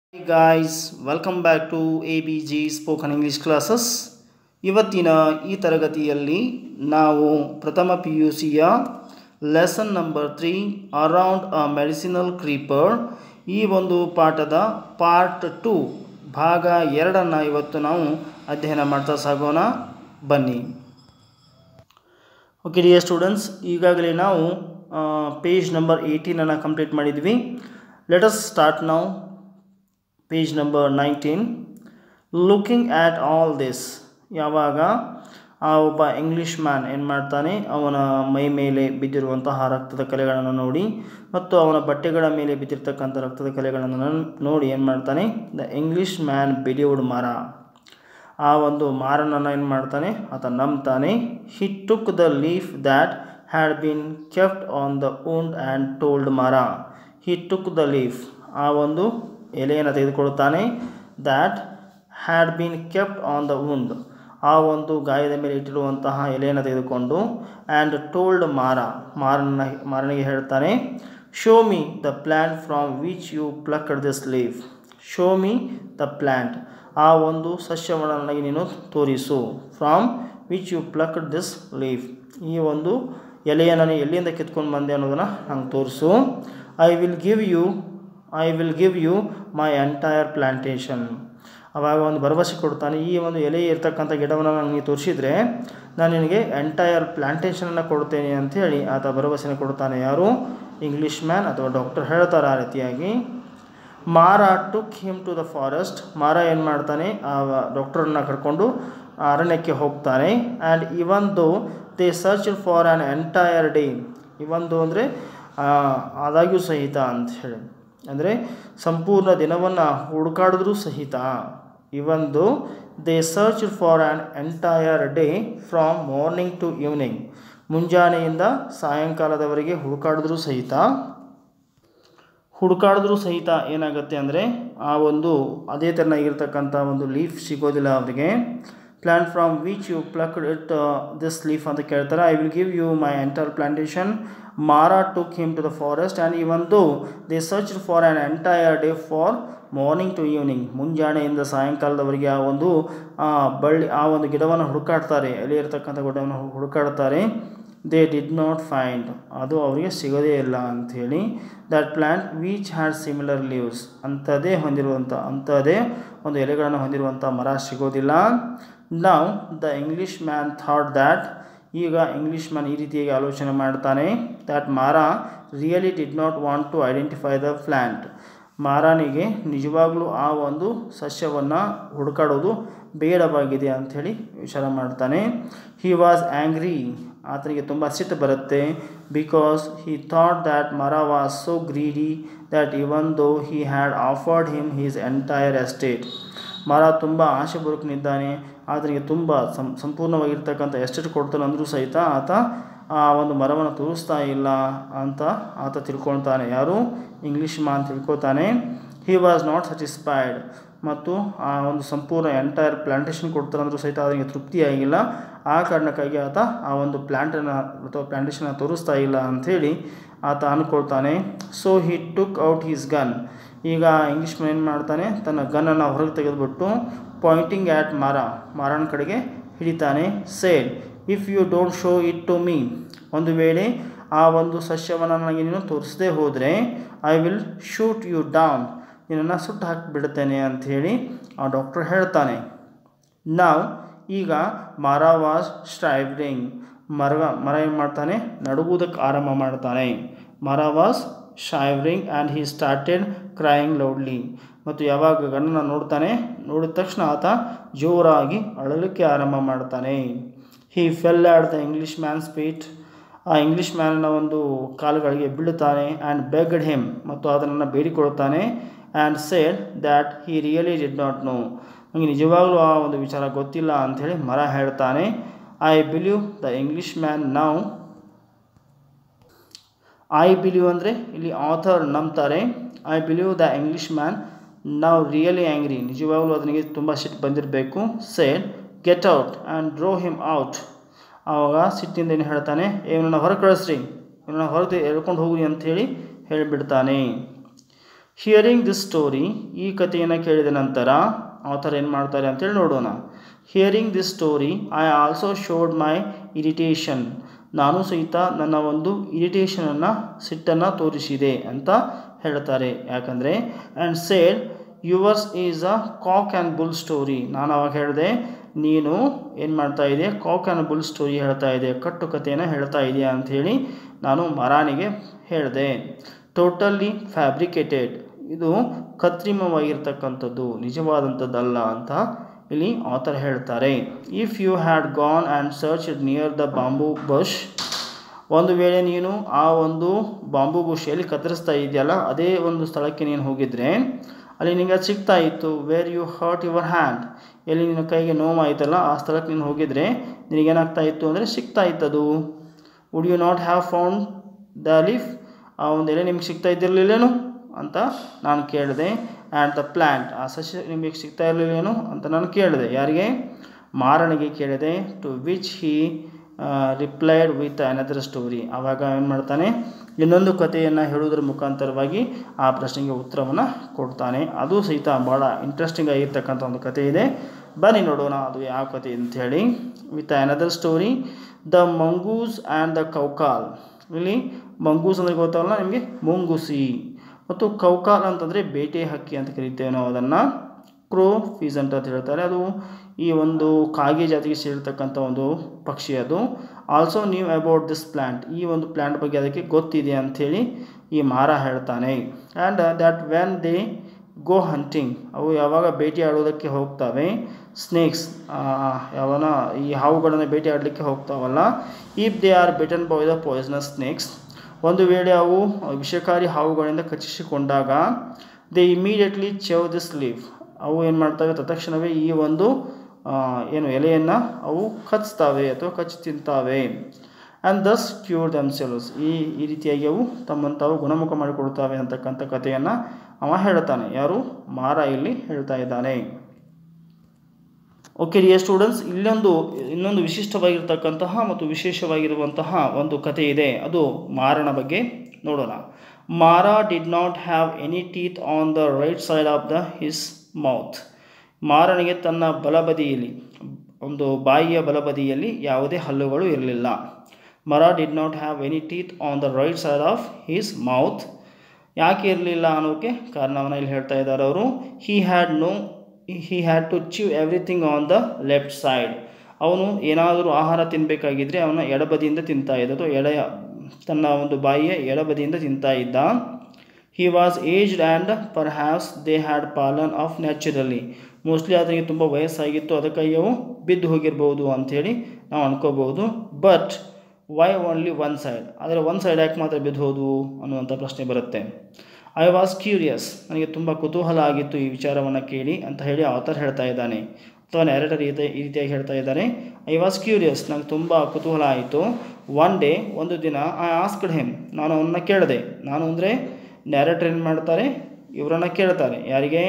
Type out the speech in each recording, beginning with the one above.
Hey guys, welcome back to ABG Spoken English Classes. ಇವತ್ತಿನ ಈ ತರಗತಿಯಲ್ಲಿ ನಾವು ಪ್ರಥಮ PUCಯ lesson number 3 around a medicinal creeper ಈ ಒಂದು ಪಾಠದ ಪಾರ್ಟ್ 2 ಭಾಗ 2 ಇವತ್ತು ನಾವು ಅಧ್ಯಯನ ಮಾಡ್ತಾ ಸಾಗೋಣ ಬನ್ನಿ. ಓಕೆ ಡಿಯರ್ ಸ್ಟೂಡೆಂಟ್ಸ್, ಈಗಾಗಲೇ ನಾವು ಪೇಜ್ ನಂಬರ್ 18 ಅನ್ನು ಕಂಪ್ಲೀಟ್ ಮಾಡಿದ್ವಿ. Let us start now. Page number 19. Looking at all this, ಯಾವಾಗ ಆ ಒಬ್ಬ ಇಂಗ್ಲೀಷ್ ಮ್ಯಾನ್ ಏನು ಮಾಡ್ತಾನೆ, ಅವನ ಮೈ ಮೇಲೆ ಬಿದ್ದಿರುವಂತಹ ರಕ್ತದ ಕಲೆಗಳನ್ನು ನೋಡಿ ಮತ್ತು ಅವನ ಬಟ್ಟೆಗಳ ಮೇಲೆ ಬಿದ್ದಿರ್ತಕ್ಕಂಥ ರಕ್ತದ ಕಲೆಗಳನ್ನು ನೋಡಿ ಏನು ಮಾಡ್ತಾನೆ, ದ ಇಂಗ್ಲೀಷ್ ಮ್ಯಾನ್ ಬಿಲೀವ್ಡ್ ಮರ, ಆ ಒಂದು ಮಾರನನ್ನು ಏನು ಮಾಡ್ತಾನೆ, ಆತ ನಂಬ್ತಾನೆ. He took the leaf that had been kept on the wound and told Mara. He took the leaf, ಆ ಒಂದು ಎಲೆಯನ್ನು ತೆಗೆದುಕೊಳ್ಳುತ್ತಾನೆ. That had been kept on the wound, ಆ ಒಂದು ಗಾಯದ ಮೇಲೆ ಇಟ್ಟಿರುವಂತಹ ಎಲೆಯನ್ನು ತೆಗೆದುಕೊಂಡು ಆ್ಯಂಡ್ ಟೋಲ್ಡ್ ಮಾರನಿಗೆ ಹೇಳ್ತಾನೆ, show me the plant from which you plucked this leaf. Show me the plant, ಆ ಒಂದು ಸಸ್ಯವನ್ನು ನನಗೆ ನೀನು ತೋರಿಸು. From which you plucked this leaf, ಈ ಒಂದು ಎಲೆಯನ್ನು ನಾನು ಎಲ್ಲಿಂದ ಕಿತ್ಕೊಂಡು ಬಂದೆ ಅನ್ನೋದನ್ನು ನಂಗೆ ತೋರಿಸು. I will give you my entire plantation. ಆವಾಗ ಒಂದು ಭರವಸೆ ಕೊಡ್ತಾನೆ, ಈ ಒಂದು ಎಲೆ ಇರ್ತಕ್ಕಂಥ ಗಿಡವನ್ನು ನನಗೆ ತೋರಿಸಿದರೆ ನಾನು ನಿನಗೆ ಎಂಟೈರ್ ಪ್ಲ್ಯಾಂಟೇಷನನ್ನು ಕೊಡ್ತೇನೆ ಅಂಥೇಳಿ ಆತ ಭರವಸೆನ ಕೊಡ್ತಾನೆ. ಯಾರು? ಇಂಗ್ಲೀಷ್ ಮ್ಯಾನ್ ಅಥವಾ ಡಾಕ್ಟರ್ ಹೇಳ್ತಾರೆ ಆ ರೀತಿಯಾಗಿ. Mara took him to the forest, Mara ಏನು ಮಾಡ್ತಾನೆ, ಆ ಡಾಕ್ಟರನ್ನು ಕರ್ಕೊಂಡು ಅರಣ್ಯಕ್ಕೆ ಹೋಗ್ತಾನೆ. And even though they search for an entire day, even though ಅಂದರೆ ಆದಾಗ್ಯೂ ಸಹಿತ ಅಂತ ಹೇಳಿ, ಅಂದರೆ ಸಂಪೂರ್ಣ ದಿನವನ್ನು ಹುಡುಕಾಡಿದ್ರೂ ಸಹಿತ. Even though they search for an entire day from morning to evening, ಮುಂಜಾನೆಯಿಂದ ಸಾಯಂಕಾಲದವರೆಗೆ ಹುಡುಕಾಡಿದ್ರೂ ಸಹಿತ ಏನಾಗುತ್ತೆ ಅಂದರೆ ಆ ಒಂದು ಅದೇ ಥರನಾಗಿರ್ತಕ್ಕಂಥ ಒಂದು ಲೀಫ್ ಸಿಗೋದಿಲ್ಲ ಅವರಿಗೆ. Plant from which you plucked it this leaf ಅಂತ ಕೇಳ್ತಾರೆ. I will give you my entire plantation. Mara took him to the forest and even though they search for an entire day for morning to evening, ಮುಂಜಾನೆಯಿಂದ ಸಾಯಂಕಾಲದವರೆಗೆ ಆ ಒಂದು ಗಿಡವನ್ನು ಹುಡುಕಾಡ್ತಾರೆ, ಎಲೆ ಇರ್ತಕ್ಕಂಥ ಗಿಡವನ್ನು ಹುಡುಕಾಡ್ತಾರೆ. ದೇ ಡಿಡ್ ನಾಟ್ ಫೈಂಡ್, ಅದು ಅವರಿಗೆ ಸಿಗೋದೇ ಇಲ್ಲ ಅಂಥೇಳಿ. That plant which had similar leaves, ಅಂಥದ್ದೇ ಒಂದು ಎಲೆಗಳನ್ನು ಹೊಂದಿರುವಂಥ ಮರ ಸಿಗೋದಿಲ್ಲ. Now the Englishman thought that, ಈಗ ಇಂಗ್ಲೀಷ್ ಮ್ಯಾನ್ ಈ ರೀತಿಯಾಗಿ ಆಲೋಚನೆ ಮಾಡ್ತಾನೆ. That Mara really did not want to identify the plant, ಮಾರನಿಗೆ ನಿಜವಾಗ್ಲೂ ಆ ಒಂದು ಸಸ್ಯವನ್ನು ಹುಡುಕಾಡೋದು ಬೇಡವಾಗಿದೆ ಅಂಥೇಳಿ ವಿಚಾರ ಮಾಡ್ತಾನೆ. ಹಿ ವಾಸ್ ಆ್ಯಂಗ್ರಿ, ಆತನಿಗೆ ತುಂಬ ಸಿಟ್ಟು ಬರುತ್ತೆ. Because he thought that Mara was so greedy that even though he had offered him his entire estate, Mara ತುಂಬ ಆಶೆ ಬುರುಕನಿದ್ದಾನೆ, ಆತನಿಗೆ ತುಂಬ ಸಂಪೂರ್ಣವಾಗಿರ್ತಕ್ಕಂಥ ಎಸ್ಟೇಟ್ ಕೊಡ್ತಾನೆ ಅಂದರೂ ಸಹಿತ ಆತ ಆ ಒಂದು ಮರವನ್ನು ತೋರಿಸ್ತಾ ಇಲ್ಲ ಅಂತ ಆತ ತಿಳ್ಕೊಳ್ತಾನೆ. ಯಾರು? ಇಂಗ್ಲೀಷ್ ಮ್ಯಾನ್ ತಿಳ್ಕೊತಾನೆ. ಹಿ ವಾಸ್ ನಾಟ್ ಸ್ಯಾಟಿಸ್ಫೈಡ್, ಮತ್ತು ಆ ಒಂದು ಸಂಪೂರ್ಣ ಎಂಟೈರ್ ಪ್ಲ್ಯಾಂಟೇಷನ್ ಕೊಡ್ತಾರೆ ಅಂದರೂ ಸಹಿತ ಅದಕ್ಕೆ ತೃಪ್ತಿಯಾಗಿಲ್ಲ. ಆ ಕಾರಣಕ್ಕಾಗಿ ಆತ ಆ ಒಂದು ಪ್ಲ್ಯಾಂಟೇಷನ್ನ ತೋರಿಸ್ತಾ ಇಲ್ಲ ಅಂಥೇಳಿ ಆತ ಅಂದ್ಕೊಳ್ತಾನೆ. So he took out his gun, ಈಗ ಇಂಗ್ಲೀಷ್ ಮ್ಯಾನ್ ಏನು ಮಾಡ್ತಾನೆ, ತನ್ನ ಗನ್ನನ್ನು ಹೊರಗೆ ತೆಗೆದುಬಿಟ್ಟು ಪಾಯಿಂಟಿಂಗ್ ಆ್ಯಟ್ ಮಾರನ ಕಡೆಗೆ ಹಿಡಿತಾನೆ. Said, if you don't show it to me, ಒಂದು ವೇಳೆ ಆ ಒಂದು ಸಸ್ಯವನ್ನು ನನಗೆ ನೀನು ತೋರಿಸದೇ ಹೋದರೆ I will shoot you down, ನಿನ್ನನ್ನು ಸುಟ್ಟು ಹಾಕಿಬಿಡ್ತೇನೆ ಅಂಥೇಳಿ ಆ ಡಾಕ್ಟರ್ ಹೇಳ್ತಾನೆ. ನಾವು ಈಗ ಮಾರ ವಾಸ್ ಸ್ಟ್ರೈವ್ರಿಂಗ್, ಮರ ಏನು ಮಾಡ್ತಾನೆ, ನಡುಗುವುದಕ್ಕೆ ಆರಂಭ ಮಾಡ್ತಾನೆ. Mara was shivering and he started crying loudly, ಮತ್ತು ಯಾವಾಗ ಗನ್ನನ್ನು ನೋಡಿದ ತಕ್ಷಣ ಆತ ಜೋರಾಗಿ ಅಳಲಿಕ್ಕೆ ಆರಂಭ ಮಾಡ್ತಾನೆ. He fell at the Englishman's feet, ಆ ಇಂಗ್ಲೀಷ್ ಮ್ಯಾನ್ನ ಒಂದು ಕಾಲುಗಳಿಗೆ ಬೀಳುತ್ತಾನೆ. ಆ್ಯಂಡ್ ಬೆಗ್ಡ್ ಹಿಮ್, ಮತ್ತು ಅದನ್ನು ಬೇಡಿಕೊಳ್ತಾನೆ. And said that he really did not know, ನನಗೆ ನಿಜವಾಗ್ಲೂ ಆ ಒಂದು ವಿಚಾರ ಗೊತ್ತಿಲ್ಲ ಅಂಥೇಳಿ ಮರ ಹೇಳ್ತಾನೆ. I believe the Englishman now, I believe ಅಂದರೆ ಇಲ್ಲಿ ಆಥರ್ ನಂಬ್ತಾರೆ. I believe the Englishman now really angry, ನಿಜವಾಗ್ಲೂ ಅದನಿಗೆ ತುಂಬ ಸಿಟ್ಟು ಬಂದಿರಬೇಕು. Said get out and ಡ್ರೋ him out, ಆವಾಗ ಸಿಟ್ಟಿಂದ ಏನು ಹೇಳ್ತಾನೆ, ಇವನನ್ನು ಹೊರಗೆ ಕಳಿಸ್ರಿ, ಇವನನ್ನು ಹೊರಗೆ ಎಳ್ಕೊಂಡು ಹೋಗ್ರಿ ಅಂಥೇಳಿ ಹೇಳಿಬಿಡ್ತಾನೆ. ಹಿಯರಿಂಗ್ ದಿಸ್ ಸ್ಟೋರಿ, ಈ ಕಥೆಯನ್ನು ಕೇಳಿದ ನಂತರ ಆಥರ್ ಏನು ಮಾಡ್ತಾರೆ ಅಂತೇಳಿ ನೋಡೋಣ. Hearing this story I also showed my irritation, ನಾನು ಸಹಿತ ನನ್ನ ಒಂದು ಇರಿಟೇಷನನ್ನು, ಸಿಟ್ಟನ್ನು ತೋರಿಸಿದೆ ಅಂತ ಹೇಳ್ತಾರೆ. ಯಾಕಂದರೆ and said yours is a cock and bull story, ನಾನು ಅವಾಗ ಹೇಳಿದೆ ನೀನು ಏನು ಮಾಡ್ತಾ ಇದೆ, ಕಾಕ್ ಆ್ಯಂಡ್ ಬುಲ್ ಸ್ಟೋರಿ ಹೇಳ್ತಾ ಇದೆ, ಕಟ್ಟು ಕಥೆಯನ್ನು ಹೇಳ್ತಾ ಇದೆಯಾ ಅಂಥೇಳಿ ನಾನು ಮರಾನಿಗೆ ಹೇಳಿದೆ. ಟೋಟಲಿ ಫ್ಯಾಬ್ರಿಕೇಟೆಡ್, ಇದು ಕೃತ್ರಿಮವಾಗಿರ್ತಕ್ಕಂಥದ್ದು, ನಿಜವಾದಂಥದ್ದಲ್ಲ ಅಂತ ಇಲ್ಲಿ ಆಥರ್ ಹೇಳ್ತಾರೆ. If you had gone and searched near the bamboo bush, ಒಂದು ವೇಳೆ ನೀನು ಆ ಒಂದು ಬಾಂಬೂ ಬುಷ್ ಎಲ್ಲಿ ಕತ್ತರಿಸ್ತಾ ಇದೆಯಲ್ಲ ಅದೇ ಒಂದು ಸ್ಥಳಕ್ಕೆ ನೀನು ಹೋಗಿದ್ರೆ ಅಲ್ಲಿ ನಿನಗೆ ಅದು ಸಿಗ್ತಾ ಇತ್ತು. Where you hurt your hand, ಎಲ್ಲಿ ನಿನ್ನ ಕೈಗೆ ನೋವಾಯಿತಲ್ಲ ಆ ಸ್ಥಳಕ್ಕೆ ನೀನು ಹೋಗಿದ್ರೆ ನಿನಗೇನಾಗ್ತಾ ಇತ್ತು ಅಂದರೆ ಸಿಗ್ತಾ ಇತ್ತದು. Would you not have found the leaf, ಆ ಒಂದು ಎಲೆ ನಿಮ್ಗೆ ಸಿಗ್ತಾ ಇದ್ದಿರಲಿಲ್ಲೇನು ಅಂತ ನಾನು ಕೇಳಿದೆ. ಆ್ಯಂಡ್ ದ ಪ್ಲ್ಯಾಂಟ್, ಆ ಸಸ್ಯ ನಿಮಗೆ ಸಿಗ್ತಾ ಇರಲಿಲ್ಲೇನು ಅಂತ ನಾನು ಕೇಳಿದೆ. ಯಾರಿಗೆ? ಮಾರನಿಗೆ ಕೇಳಿದೆ. To which he replied with another story, ಆವಾಗ ಏನು ಮಾಡ್ತಾನೆ, ಇನ್ನೊಂದು ಕಥೆಯನ್ನು ಹೇಳುವುದರ ಮುಖಾಂತರವಾಗಿ ಆ ಪ್ರಶ್ನೆಗೆ ಉತ್ತರವನ್ನು ಕೊಡ್ತಾನೆ. ಅದು ಸಹಿತ ಭಾಳ ಇಂಟ್ರೆಸ್ಟಿಂಗ್ ಆಗಿರ್ತಕ್ಕಂಥ ಒಂದು ಕಥೆ ಇದೆ. ಬನ್ನಿ ನೋಡೋಣ ಅದು ಯಾವ ಕಥೆ ಅಂಥೇಳಿ. With another story, the mongoose and the coucal. ಇಲ್ಲಿ ಮಂಗೂಸ್ ಅಂದರೆ ಗೊತ್ತಾಗಲ್ಲ ನಿಮಗೆ, ಮುಂಗುಸಿ, ಮತ್ತು ಕೌಕಾಲ್ ಅಂತಂದರೆ ಬೇಟೆ ಹಕ್ಕಿ ಅಂತ ಕರಿತೇವೆ ನಾವು ಅದನ್ನು. ಕ್ರೋ ಫೀಸೆಂಟ್ ಅಂತ ಹೇಳ್ತಾರೆ, ಅದು ಈ ಒಂದು ಕಾಗೆ ಜಾತಿಗೆ ಸೇರಿರ್ತಕ್ಕಂಥ ಒಂದು ಪಕ್ಷಿ ಅದು. Also knew about this plant, ಈ ಒಂದು ಪ್ಲ್ಯಾಂಟ್ ಬಗ್ಗೆ ಅದಕ್ಕೆ ಗೊತ್ತಿದೆ ಅಂಥೇಳಿ ಈ ಮಾರ ಹೇಳ್ತಾನೆ. And that when they go hunting, ಅವು ಯಾವಾಗ ಬೇಟೆ ಆಡೋದಕ್ಕೆ ಹೋಗ್ತವೆ, ಸ್ನೇಕ್ಸ್ ಯಾವನ ಈ ಹಾವುಗಳನ್ನು ಬೇಟೆ ಆಡಲಿಕ್ಕೆ ಹೋಗ್ತಾವಲ್ಲ, if they are bitten by the poisonous snakes, ಒಂದು ವೇಳೆ ಅವು ವಿಷಕಾರಿ ಹಾವುಗಳಿಂದ ಕಚ್ಚಿಸಿಕೊಂಡಾಗ they immediately chew this leaf, ಅವು ಏನು ಮಾಡ್ತವೆ ತತ್ಕ್ಷಣವೇ ಈ ಒಂದು ಏನು ಎಲೆಯನ್ನು ಅವು ಕಚ್ತವೆ ಅಥವಾ ಕಚ್ಚಿ ತಿಂತಾವೆ. ಆ್ಯಂಡ್ ದಸ್ ಕ್ಯೂರ್ ದೆಮ್ಸೆಲ್ವ್ಸ್, ಈ ರೀತಿಯಾಗಿ ಅವು ತಮ್ಮನ್ನು ತಾವು ಗುಣಮುಖ ಮಾಡಿಕೊಡ್ತವೆ ಅಂತಕ್ಕಂಥ ಕಥೆಯನ್ನು ಅವ ಹೇಳ್ತಾನೆ. ಯಾರು? ಮಾರ ಇಲ್ಲಿ ಹೇಳ್ತಾ ಇದ್ದಾನೆ. ಓಕೆ ಡಿಯರ್ ಸ್ಟೂಡೆಂಟ್ಸ್, ಇನ್ನೊಂದು ವಿಶಿಷ್ಟವಾಗಿರ್ತಕ್ಕಂತಹ ಮತ್ತು ವಿಶೇಷವಾಗಿರುವಂತಹ ಒಂದು ಕಥೆ ಇದೆ, ಅದು ಮಾರನ ಬಗ್ಗೆ ನೋಡೋಣ. Mara did not have any teeth on the right side of his mouth. ಮಾರನಿಗೆ ತನ್ನ ಬಲಬದಿಯಲ್ಲಿ, ಒಂದು ಬಾಯಿಯ ಬಲಬದಿಯಲ್ಲಿ ಯಾವುದೇ ಹಲ್ಲುಗಳು ಇರಲಿಲ್ಲ. Mara did not have any teeth on the right side of his mouth. ಯಾಕೆ ಇರಲಿಲ್ಲ ಅನ್ನೋಕ್ಕೆ ಕಾರಣವನ್ನು ಇಲ್ಲಿ ಹೇಳ್ತಾ ಇದ್ದಾರೆ ಅವರು. He had to chew everything on the left side. ಅವನು ಏನಾದರೂ ಆಹಾರ ತಿನ್ನಬೇಕಾಗಿದ್ದರೆ ಅವನ ಎಡಬದಿಯಿಂದ ತಿಂತಾ ಇದ್ದ, ಅಥವಾ ತನ್ನ ಒಂದು ಬಾಯಿಯ ಎಡಬದಿಯಿಂದ ತಿಂತಾ ಇದ್ದ. He was aged and perhaps they had fallen off naturally. Mostly ಅದಕ್ಕೆ ತುಂಬ ವಯಸ್ಸಾಗಿತ್ತು, ಅದಕ್ಕಾಗಿ ಅವು ಬಿದ್ದು ಹೋಗಿರ್ಬೋದು ಅಂಥೇಳಿ ನಾವು ಅನ್ಕೋಬೋದು. But why only one side, ಆದರೆ ಒಂದು ಸೈಡ್ ಯಾಕೆ ಮಾತ್ರ ಬಿದ್ದು ಹೋದವು ಅನ್ನುವಂಥ ಪ್ರಶ್ನೆ ಬರುತ್ತೆ. ಐ ವಾಸ್ ಕ್ಯೂರಿಯಸ್, ನನಗೆ ತುಂಬ ಕುತೂಹಲ ಆಗಿತ್ತು ಈ ವಿಚಾರವನ್ನು ಕೇಳಿ ಅಂತ ಹೇಳಿ ಆಥರ್ ಹೇಳ್ತಾ ಇದ್ದಾನೆ, ಅಥವಾ ನ್ಯಾರೇಟರ್ ಈ ರೀತಿಯಾಗಿ ಹೇಳ್ತಾ ಇದ್ದಾರೆ. ಐ ವಾಸ್ ಕ್ಯೂರಿಯಸ್, ನನಗೆ ತುಂಬ ಕುತೂಹಲ ಆಯಿತು. ಒನ್ ಡೇ, ಒಂದು ದಿನ, ಐ ಆಸ್ಕ್ಡ್ ಹಿಮ್, ನಾನು ಅವನ್ನ ಕೇಳಿದೆ. ನಾನು ಅಂದರೆ ನ್ಯಾರೇಟರ್ ಏನು ಮಾಡ್ತಾರೆ, ಇವರನ್ನು ಕೇಳ್ತಾರೆ. ಯಾರಿಗೆ?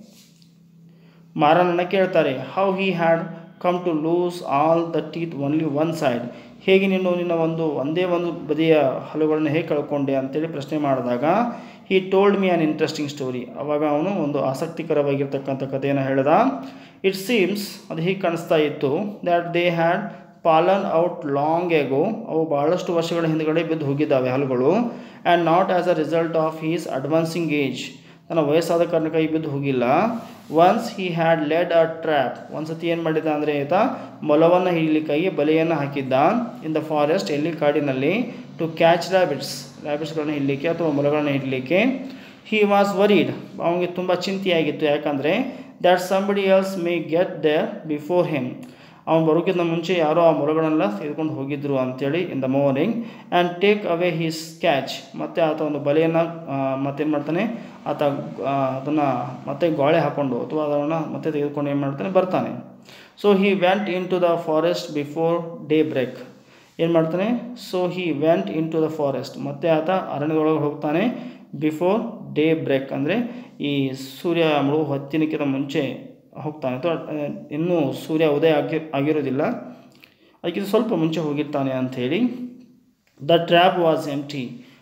ಮಾರನನ್ನು ಕೇಳ್ತಾರೆ. How he had come to lose all the teeth only one side, ಹೇಗೆ ನಿನ್ನ ಒಂದೇ ಒಂದು ಬದಿಯ ಹಲ್ಲುಗಳನ್ನು ಹೇಗೆ ಕಳ್ಕೊಂಡೆ ಅಂತೇಳಿ ಪ್ರಶ್ನೆ ಮಾಡಿದಾಗ, he told me an interesting story, ಅವಾಗ ಅವನು ಒಂದು ಆಸಕ್ತಿಕರವಾಗಿರ್ತಕ್ಕಂಥ ಕಥೆಯನ್ನು ಹೇಳ್ದ. ಇಟ್ ಸೀಮ್ಸ್, ಅದು ಹೀಗೆ ಕಾಣಿಸ್ತಾ ಇತ್ತು, that they had fallen out long ago, ಅವು ಭಾಳಷ್ಟು ವರ್ಷಗಳ ಹಿಂದುಗಡೆ ಬಿದ್ದು ಹೋಗಿದ್ದಾವೆ ಹಲ್ಲುಗಳು. And not as a result of his advancing age, ತನ್ನ ವಯಸ್ಸಾದ ಕಾರಣಕ್ಕಾಗಿ ಬಿದ್ದು ಹೋಗಿಲ್ಲ. Once he had laid a trap, ಒಂದು ಸತಿ ಏನು ಮಾಡಿದ್ದ ಅಂದರೆ ಈತ ಮೊಲವನ್ನು ಹಿಡಿಲಿಕ್ಕಾಗಿ ಬಲೆಯನ್ನು ಹಾಕಿದ್ದ. ಇನ್ ದ ಫಾರೆಸ್ಟ್, ಎಲ್ಲಿ ಕಾಡಿನಲ್ಲಿ, ಟು ಕ್ಯಾಚ್ ರ್ಯಾಬಿಟ್ಸ್ಗಳನ್ನು ಹಿಡಲಿಕ್ಕೆ ಅಥವಾ ಮೊಲಗಳನ್ನು ಹಿಡಲಿಕ್ಕೆ. ಹಿ ವಾಸ್ ವರೀಡ್, ಅವನಿಗೆ ತುಂಬ ಚಿಂತೆಯಾಗಿತ್ತು. ಯಾಕಂದರೆ that somebody else may get there before him, ಅವನು ಬರೋಕ್ಕಿಂತ ಮುಂಚೆ ಯಾರೋ ಆ ಮೊಲಗಳನ್ನೆಲ್ಲ ತೆಗೆದುಕೊಂಡು ಹೋಗಿದ್ರು ಅಂಥೇಳಿ in the morning. And take away his catch, ಮತ್ತು ಆತ ಒಂದು ಬಲೆಯನ್ನು ಮತ್ತೇನು ಮಾಡ್ತಾನೆ, ಆತ ಅದನ್ನು ಮತ್ತೆ ಗಾಳೆ ಹಾಕ್ಕೊಂಡು ಅಥವಾ ಅದನ್ನು ಮತ್ತೆ ತೆಗೆದುಕೊಂಡು ಏನು ಮಾಡ್ತಾನೆ, ಬರ್ತಾನೆ. So he went into the forest before daybreak, ಏನು ಮಾಡ್ತಾನೆ, so he went into the forest, ಮತ್ತು ಆತ ಅರಣ್ಯದೊಳಗೆ ಹೋಗ್ತಾನೆ. ಬಿಫೋರ್ ಡೇ ಬ್ರೇಕ್ ಅಂದರೆ ಈ ಸೂರ್ಯ ಮುಳುಗು ಹೊತ್ತಿನಕ್ಕಿಂತ ಮುಂಚೆ ಹೋಗ್ತಾನೆ, ಅಥವಾ ಇನ್ನೂ ಸೂರ್ಯ ಉದಯ ಆಗಿರೋದಿಲ್ಲ, ಅದಕ್ಕಿಂತ ಸ್ವಲ್ಪ ಮುಂಚೆ ಹೋಗಿರ್ತಾನೆ ಅಂಥೇಳಿ. ದ ಟ್ರ್ಯಾಪ್ ವಾಸ್ ಎಂಟಿ,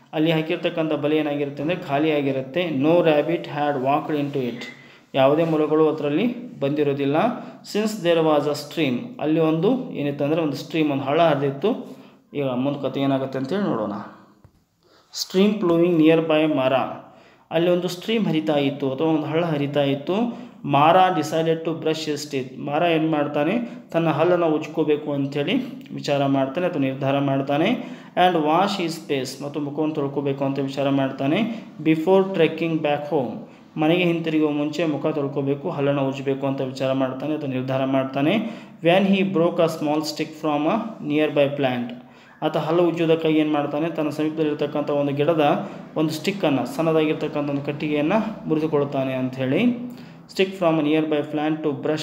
ಅಲ್ಲಿ ಹಾಕಿರ್ತಕ್ಕಂಥ ಬಲೆ ಏನಾಗಿರುತ್ತೆ ಅಂದರೆ ಖಾಲಿಯಾಗಿರುತ್ತೆ. No rabbit had walked into it, ಯಾವುದೇ ಮೊಲಗಳು ಅದರಲ್ಲಿ ಬಂದಿರೋದಿಲ್ಲ. Since there was a stream, ಅಲ್ಲಿ ಒಂದು ಏನಿತ್ತು ಅಂದರೆ ಒಂದು ಸ್ಟ್ರೀಮ್, ಒಂದು ಹಳ್ಳ ಹರಿದಿತ್ತು. ಈಗ ಮುಂದೆ ಕತೆ ಏನಾಗುತ್ತೆ ಅಂತೇಳಿ ನೋಡೋಣ. ಸ್ಟ್ರೀಮ್ ಫ್ಲೋವಿಂಗ್ ನಿಯರ್ ಬೈ ಮಾರ, ಅಲ್ಲಿ ಒಂದು ಸ್ಟ್ರೀಮ್ ಹರಿತಾ ಇತ್ತು ಅಥವಾ ಒಂದು ಹಳ್ಳ ಹರಿತಾ ಇತ್ತು. Mara decided to brush his teeth, Mara ಏನು ಮಾಡ್ತಾನೆ, ತನ್ನ ಹಲ್ಲನ್ನು ಉಜ್ಕೋಬೇಕು ಅಂಥೇಳಿ ವಿಚಾರ ಮಾಡ್ತಾನೆ ಅಥವಾ ನಿರ್ಧಾರ ಮಾಡ್ತಾನೆ. ಆ್ಯಂಡ್ ವಾಶ್ ಹೀಸ್ ಫೇಸ್, ಮತ್ತು ಮುಖವನ್ನು ತೊಳ್ಕೋಬೇಕು ಅಂತ ವಿಚಾರ ಮಾಡ್ತಾನೆ. ಬಿಫೋರ್ ಟ್ರೆಕ್ಕಿಂಗ್ ಬ್ಯಾಕ್ ಹೋಮ್, ಮನೆಗೆ ಹಿಂತಿರುಗುವ ಮುಂಚೆ ಮುಖ ತೊಳ್ಕೋಬೇಕು, ಹಲ್ಲನ್ನು ಉಜ್ಜಬೇಕು ಅಂತ ವಿಚಾರ ಮಾಡ್ತಾನೆ ಅಥವಾ ನಿರ್ಧಾರ ಮಾಡ್ತಾನೆ. When he broke a small stick from a nearby plant, ಆತ ಹಲ್ಲು ಉಜ್ಜೋದಕ್ಕಾಗಿ ಏನು ಮಾಡ್ತಾನೆ, ತನ್ನ ಸಮೀಪದಲ್ಲಿರ್ತಕ್ಕಂಥ ಒಂದು ಗಿಡದ ಒಂದು ಸ್ಟಿಕ್ಕನ್ನು, ಸಣ್ಣದಾಗಿರ್ತಕ್ಕಂಥ ಒಂದು ಕಟ್ಟಿಗೆಯನ್ನು ಮುರಿದುಕೊಳ್ತಾನೆ ಅಂಥೇಳಿ. Stick from a nearby plant to brush